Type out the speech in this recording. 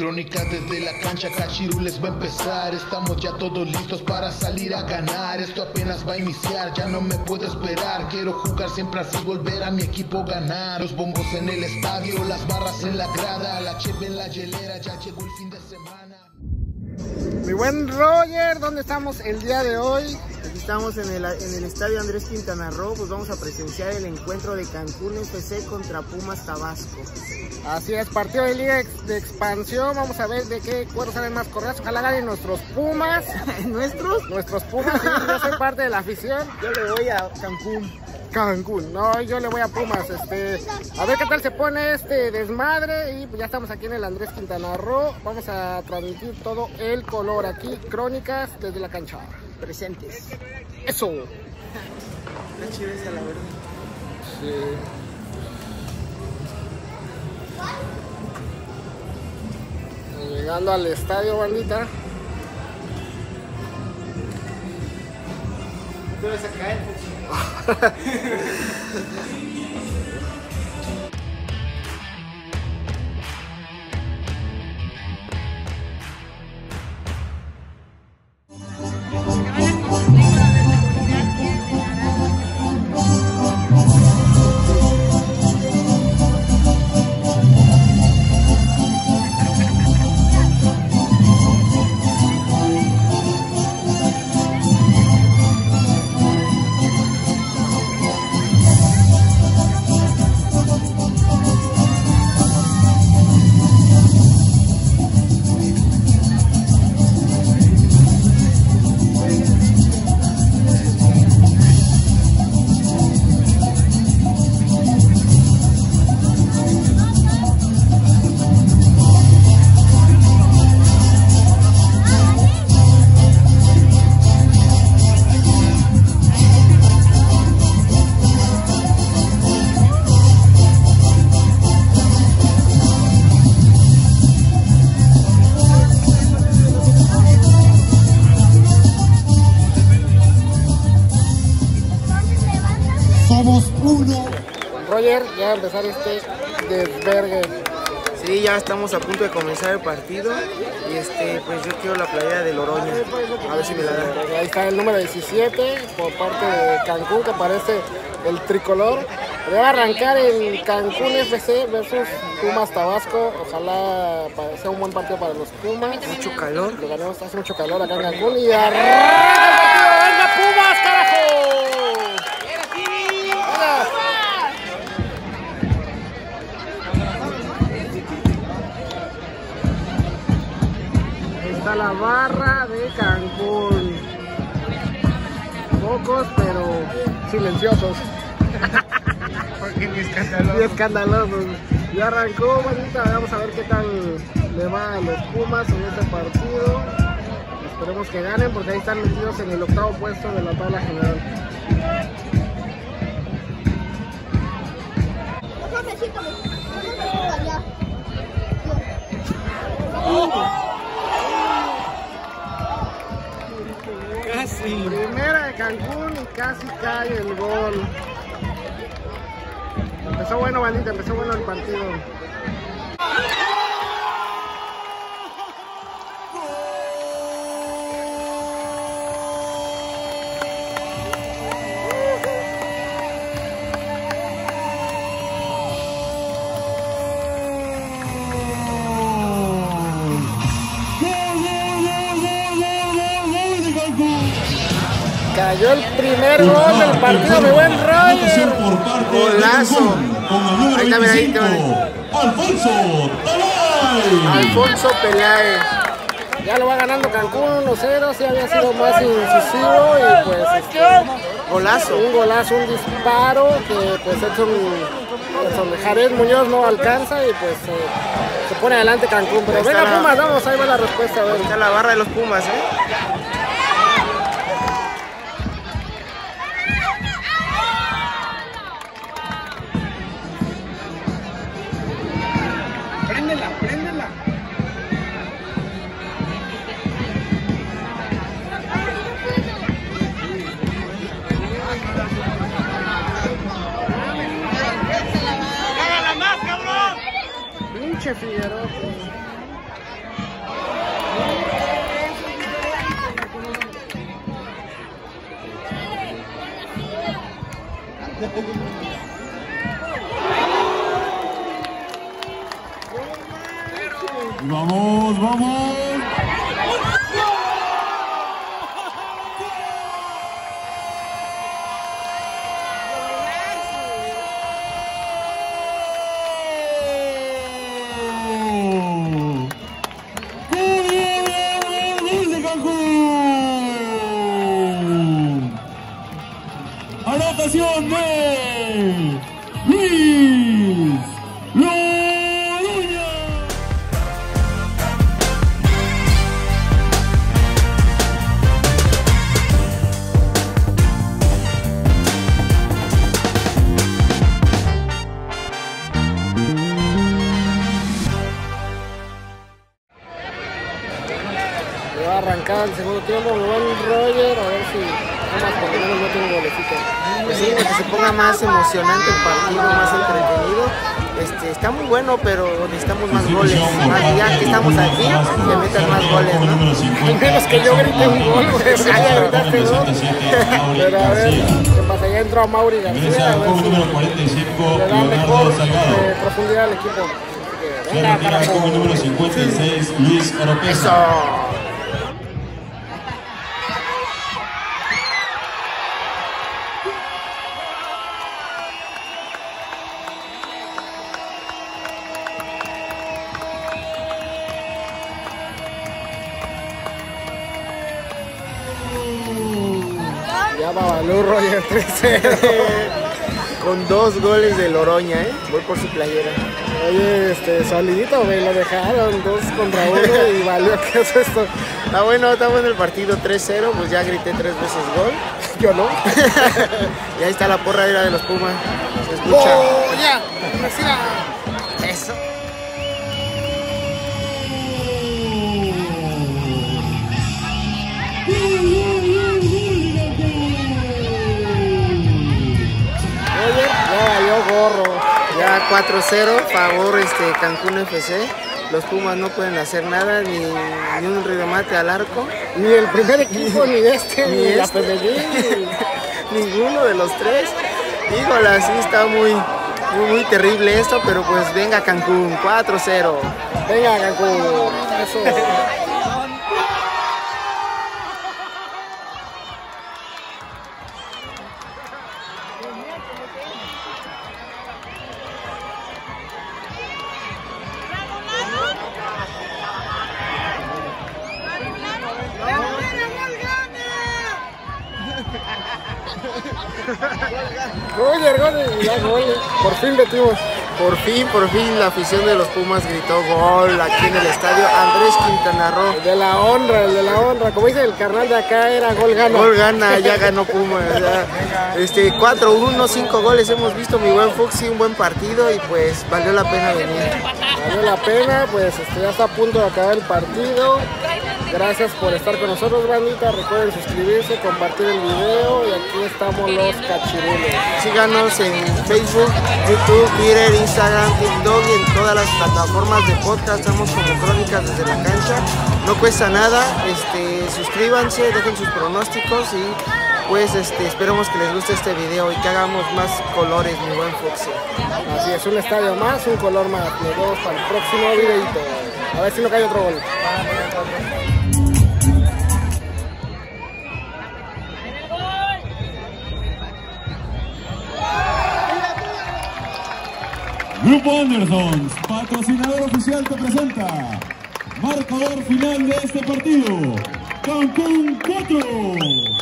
Crónica desde la cancha, Cachiru les va a empezar. Estamos ya todos listos para salir a ganar. Esto apenas va a iniciar, ya no me puedo esperar. Quiero jugar siempre así, volver a mi equipo ganar. Los bombos en el estadio, las barras en la grada, la cheve en la hielera, ya llegó el fin de semana. Mi buen Roger, ¿dónde estamos el día de hoy? Aquí estamos en el estadio Andrés Quintana Roo, pues vamos a presenciar el encuentro de Cancún FC contra Pumas Tabasco. Así es, partido de liga de expansión, vamos a ver de qué cuadros salen más correas. Ojalá ganen nuestros Pumas. ¿Nuestros Pumas, sí, yo soy parte de la afición. Yo le voy a Cancún. No, yo le voy a Pumas. A ver qué tal se pone este desmadre. Y pues ya estamos aquí en el Andrés Quintana Roo. Vamos a transmitir todo el color aquí, crónicas desde la cancha. Presentes. Eso. Está chido esa, la verdad. Sí. Llegando al estadio, bandita. Te vas a caer. Somos uno. Roger, ya va a empezar este desvergue. Sí, ya estamos a punto de comenzar el partido y pues yo quiero la playera de Loroña, a ver si me la dan. Ahí está el número 17 por parte de Cancún, que aparece el tricolor. Debe arrancar el Cancún FC versus Pumas Tabasco. Ojalá sea un buen partido para los Pumas. Mucho calor. Lo ganamos, hace mucho calor acá en Cancún y arranca el partido. ¡Venga Pumas, carajo! Está la barra de Cancún. Pocos, pero silenciosos. Porque ni escandaloso. Y escandalosos. Ya arrancó, bonita. Vamos a ver qué tal le va a los Pumas en este partido. Esperemos que ganen porque ahí están metidos en el octavo puesto de la tabla general. Casi. Primera de Cancún y casi cae el gol. Empezó bueno, bandita, empezó bueno el partido. Cayó el primer gol del partido, mi buen Roger. Golazo. Ahí está, mira, ahí está. Alfonso Peláez. Ya lo va ganando Cancún 1-0, sí había sido más incisivo y pues Golazo. un golazo, un disparo que pues Edson Jared Muñoz no alcanza y pues se pone adelante Cancún. Pero venga Pumas, vamos, ahí va la respuesta. A ver. Ahí está la barra de los Pumas, Préndela. Pinche Figueroa. Vamos, vamos. Anotación de Luis Loroña. Le va a arrancar el segundo tiempo, me va el Roger, a ver si por lo menos no tiene golecito. Pues sí, que se ponga más emocionante el partido, más entretenido. Está muy bueno, pero necesitamos más goles. Ya que estamos aquí, que metan más goles, ¿no? Al menos que yo grite un gol, pues ya gritaste dos. Pero a ver, ¿qué pasa? Ya entró a Mauri García, a ver si le da mejor profundidad al equipo. Venga, para con el número 56, Luis Oropesa. Eso. Ya va Balú Roger 3-0. Con 2 goles de Loroña, voy por su playera. Oye, solidito, me lo dejaron 2 contra 1 y valió. ¿Qué es esto? Está bueno el partido 3-0, pues ya grité 3 veces gol. Yo no. Y ahí está la porra de los Pumas. Se escucha. ¡Oh, ya! ¡Reciba! Eso. Oye, ya valió gorro. Ya 4-0, favor Cancún FC. Los Pumas no pueden hacer nada, ni un remate al arco. Ni el primer equipo, ni ni la PDG. Ninguno de los 3. Híjole, sí está muy terrible esto, pero pues venga Cancún, 4-0. Venga Cancún, eso. Roger, ya gol. Por fin metimos. Por fin la afición de los Pumas gritó gol aquí en el estadio Andrés Quintana Roo. El de la honra. Como dice el carnal de acá, era gol gana. Gol gana, ya ganó Pumas. 4-1, 5 goles hemos visto, mi buen Fuxi, un buen partido y pues valió la pena venir. Valió la pena, pues ya está a punto de acabar el partido. Gracias por estar con nosotros, bandita. Recuerden suscribirse, compartir el video y aquí estamos los cachirulos. Síganos en Facebook, YouTube, Twitter, Instagram, TikTok y en todas las plataformas de podcast. Estamos como Crónicas desde la cancha. No cuesta nada, suscríbanse, dejen sus pronósticos y pues esperemos que les guste este video y que hagamos más colores, mi buen Foxy. Así es, un estadio más, un color más. Nos vemos para el próximo videito. A ver si no cae otro gol. Grupo Anderson, patrocinador oficial, te presenta marcador final de este partido. Cancún 4.